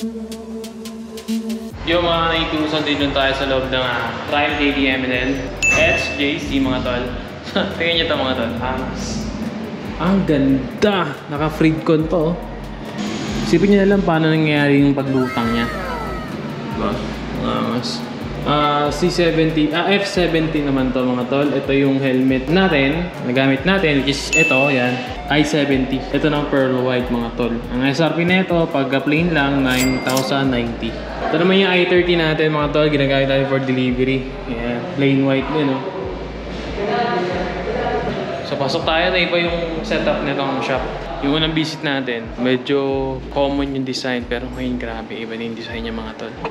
Yo mga naitusan din doon tayo sa loob ng Triumph KTM SJC mga tol. Tingnan nyo ito mga tol. Ang ganda! Naka-freedcon to. Isipin nyo na lang paano nangyayari yung paglutang niya. Diba? C70, F70 naman to mga tol. Ito yung helmet natin, nagamit natin, which is ito, yan, i70. Ito ng pearl white mga tol. Ang SRP nito, pagka plain lang, 9,090. Ito naman yung i30 natin mga tol, ginagamit natin for delivery. Yan, plain white din, no? So pasok tayo, na iba yung setup nitong shop. Yung unang visit natin, medyo common yung design, pero ngayon grabe, iba din yung design niya mga tol.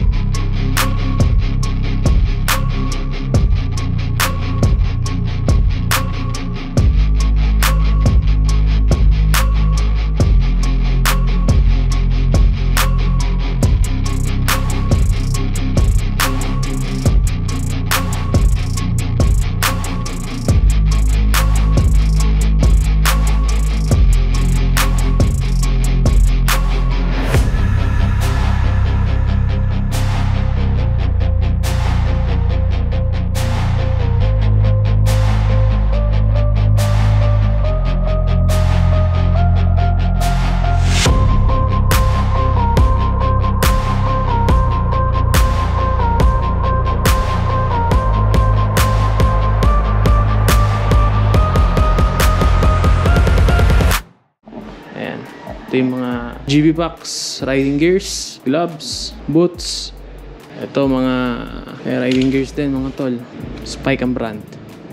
Ito yung mga GB packs, riding gears, gloves, boots. Ito mga riding gears din mga tol. Spike ang brand.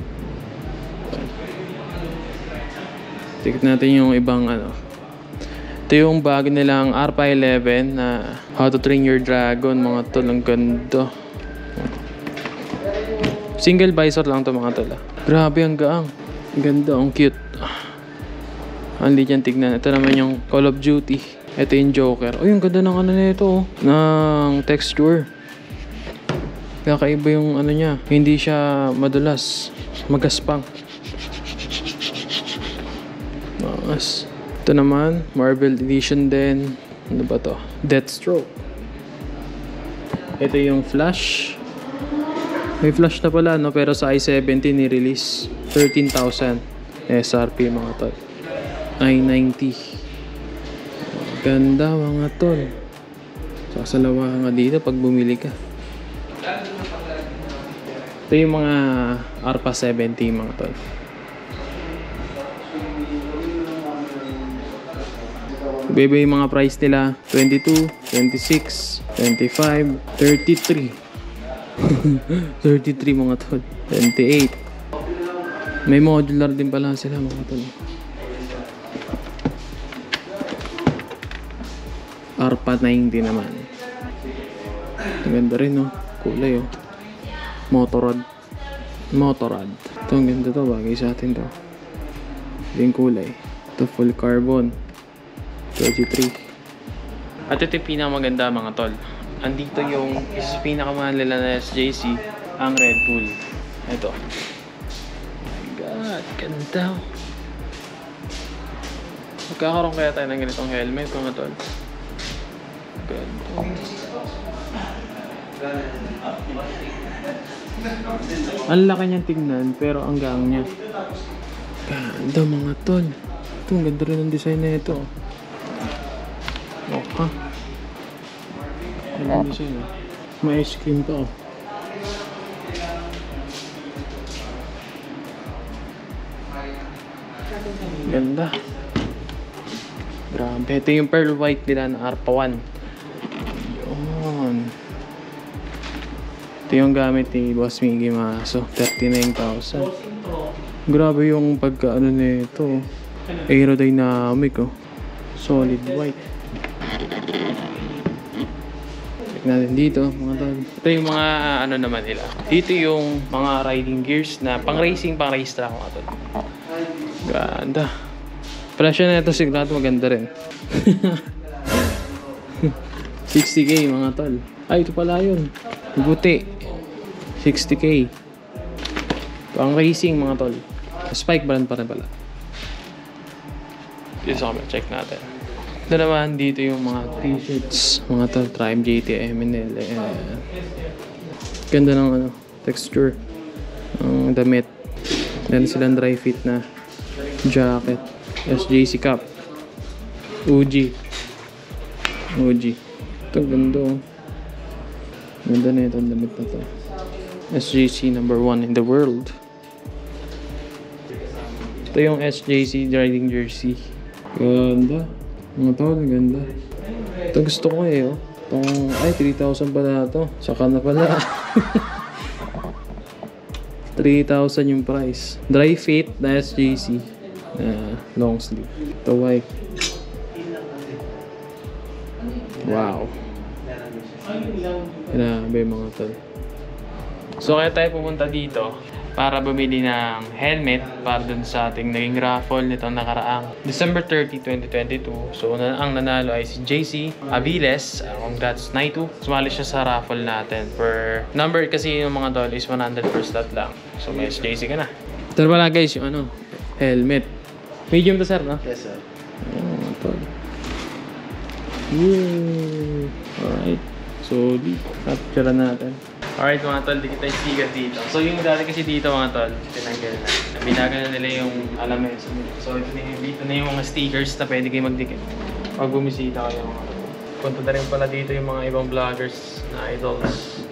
Tignan natin yung ibang ano. Ito yung bago nilang RPA 11 na How to Train Your Dragon mga tol. Ang ganda. Single visor lang to mga tol. Grabe ang gaang. Ang ganda, ang cute. Ang liit yan tignan. Ito naman yung Call of Duty. Ito yung Joker. Oh, yung ganda ng ano nito, oh. Ng texture. Kakaiba yung ano niya. Hindi siya madulas. Magaspang. Mas. Ito naman, Marvel Edition din. Ano ba to? Deathstroke. Ito yung Flash. May Flash na pala, no? Pero sa i70 ni-release. 13,000 SRP mga tol. i90. Ganda mga tol. Sasalawa nga dito pag bumili ka. Ito yung mga ARPA 70 mga tol. Bebe yung mga price nila 22, 26, 25, 33. 33 mga tol. 28. May modular din pala sila mga tol. ARPA 90 naman. Ang ganda rin, no? Kulay, oh. Motorrad. Ito, ang ganda to. Bagay sa atin to. Ito yung kulay. Ito, full carbon. 33. At ito yung pinakamaganda, mga tol. Andito yung pinakamahal nila na SJC, ang Red Bull. Ito. Oh my God, ganda. Magkakaroon kaya tayo ng ganitong helmet, mga tol. Ang laki niyang tignan pero ang gaang niya. Ganda mga tol. Ito, ang ganda rin ang design na ito. Okay. Ang design, oh. May ice cream to, oh. Ganda. Grabe. Ito yung pearl white nila na ARPA 1. Ito yung gamit ni Boss Miggy Maso, 39,000. Grabe yung pagkaano nito. Aerodynamic, oh. Solid white. Check natin dito, mga tol. Ito yung mga ano naman nila. Dito yung mga riding gears na pang racing, pang race track, mga tol. Ganda. Presyo na ito sigurado maganda rin. 60k mga tol. Ay, ito pala yun. Buti. 60k. Pang racing mga tol. Spike brand pa rin pala. Dito sa camera, check natin. Ito naman dito yung mga t-shirts, mga tol, Triumph GT MNL. Ganda ng ano, texture ang damit. Meron silang dry fit na jacket. SJC Cup. Uji. Ito ganda oh. Ganda na itong damit na to. SJC number 1 in the world. Ito yung SJC riding jersey. Ganda. Mga tol, ganda. Ito gusto ko eh oh. Itong, ay 3,000 pala ito. Saka na pala. 3,000 yung price. Dry fit na SJC. Long sleeve. Ito white. Wow. Grabe mga tol. So kaya tayo pumunta dito para bumili ng helmet para dun sa ating naging raffle nitong nakaraang December 30, 2022. So ang nanalo ay si JC Aviles. Congrats Naitu. Sumali siya sa raffle natin. Per number kasi yung mga tol is 100 per slot lang. So may SJC ka na. Ito pala guys yung ano, helmet. Medium to sir, no? Yes, sir. Oh, tol. Yeah. Alright. So, capture natin. Alright mga tol, dikit tayo sticker dito. So yung dati kasi dito mga tol, tinanggal na. Binagal na nila yung alames. So dito na yung mga stickers na pwede kayo magdikit pag bumisita kayo mga tol. Punta na rin pala dito yung mga ibang vloggers na idols.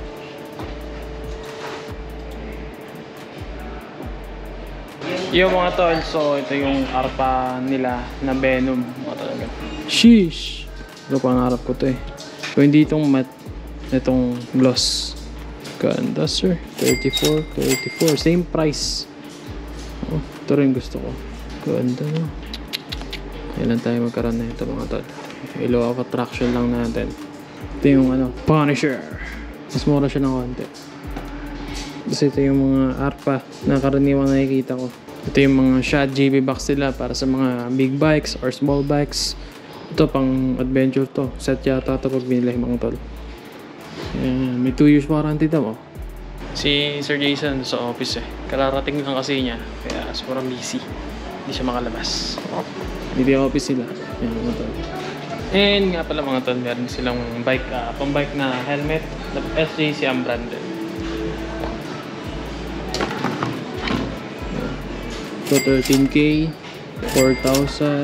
Yung mga tol, so ito yung arpa nila na Venom. Mga talaga. Sheesh! Ito pangarap ko to eh. So hindi itong matte, itong gloss. Ganda sir. 34. Same price. Oh, ito rin gusto ko. Ganda no. Kailan tayo magkaroon na ito mga tol. Ilaw of attraction lang natin. Ito yung ano, Punisher. Mas mura siya ng konti. Kasi ito yung mga arpa na karaniwang nakikita ko. Ito yung mga shot GB box nila para sa mga big bikes or small bikes. Ito pang adventure to. Set yata ito pag binili mga tol. Yan. May 2 years warranty daw. Si Sir Jason sa office eh. Kararating lang kasi niya. Kaya sobrang busy. Hindi siya makalabas. Hindi office sila. Yan mga tol. And nga pala mga tol, meron silang bike, pang bike na helmet. SJC ang branded. So 13K, 4,000.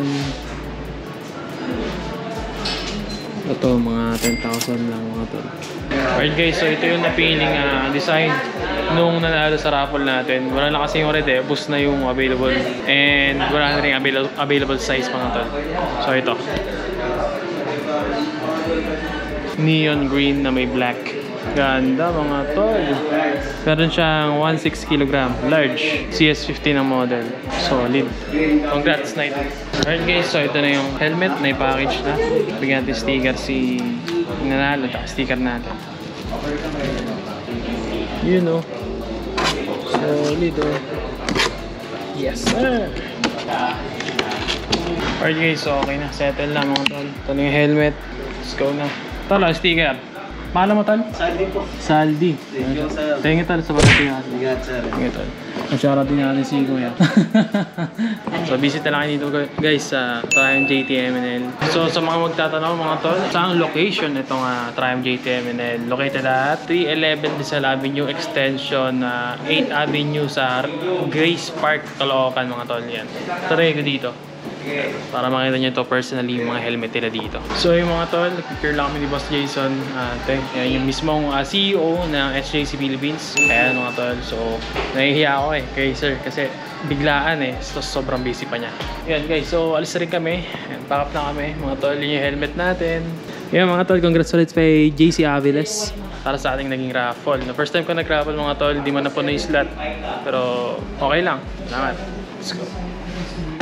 Ito mga 10,000 lang mga tol. Alright guys, so ito yung napiling design nung nanalo sa raffle natin. Wala na kasi yung red eh, boost na yung available. And wala na rin available size mga tol. So ito. Neon green na may black. Ganda mga tol. Meron siyang 16 kg. Large. CS50 ng model. Solid. Congrats na ito. Alright guys, so ito na yung helmet na i-package na. Bigyan natin sticker si nanalo. Taka sticker natin. You know. Solid oh. Yes sir. Alright guys, so okay na. Settle na mga tol. Ito na yung helmet. Let's go na. Tol, sticker. Mahal mo tol? Saldi po. Saldi. Thank you, sir. Thank you tol sa pagdating natin. Ingat, sir. Thank you tol. Shoutout din natin si Kuya. So visit na lang dito guys sa Triumph JTMNL. So sa mga magtatanong mga tol, saan location itong Triumph JTMNL? Located at 311 Rizal Avenue Extension 8th Avenue sa Grace Park, Caloocan mga tol. Yan. Try ko dito. Para makita nyo ito personally yung mga helmet nila dito. So yung mga tol, nag-picture lang kami ni Boss Jason. Yung mismong CEO ng SJC Philippines. Ayan mga tol. So nahihiya ako kay sir kasi biglaan so sobrang busy pa niya. Ayan guys, so alis na rin kami. Pack up na kami mga tol. Yun yung helmet natin. Ayan mga tol, congrats ulit kay JC Aviles para sa ating naging raffle. The first time ko nag-raffle mga tol, hindi man na po na yung slot. Pero okay lang. Salamat. Let's go.